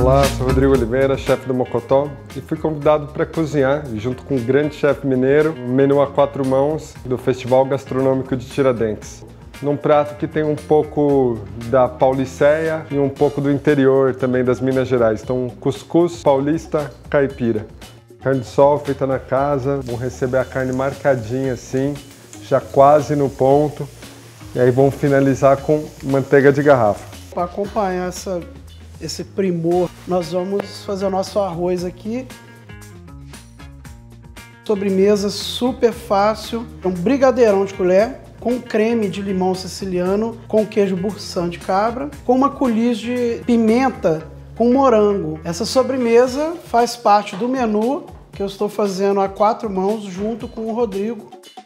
Olá, sou Rodrigo Oliveira, chefe do Mocotó, e fui convidado para cozinhar, junto com o grande chefe mineiro, um menu a 4 mãos do Festival Gastronômico de Tiradentes. Num prato que tem um pouco da Pauliceia e um pouco do interior também das Minas Gerais. Então, cuscuz paulista caipira. Carne de sol feita na casa, vão receber a carne marcadinha assim, já quase no ponto. E aí vão finalizar com manteiga de garrafa. Para acompanhar esse primor, nós vamos fazer o nosso arroz aqui. Sobremesa super fácil, um brigadeirão de colher com creme de limão siciliano, com queijo Boursin de cabra, com uma colher de pimenta com morango. Essa sobremesa faz parte do menu que eu estou fazendo a 4 mãos junto com o Rodrigo.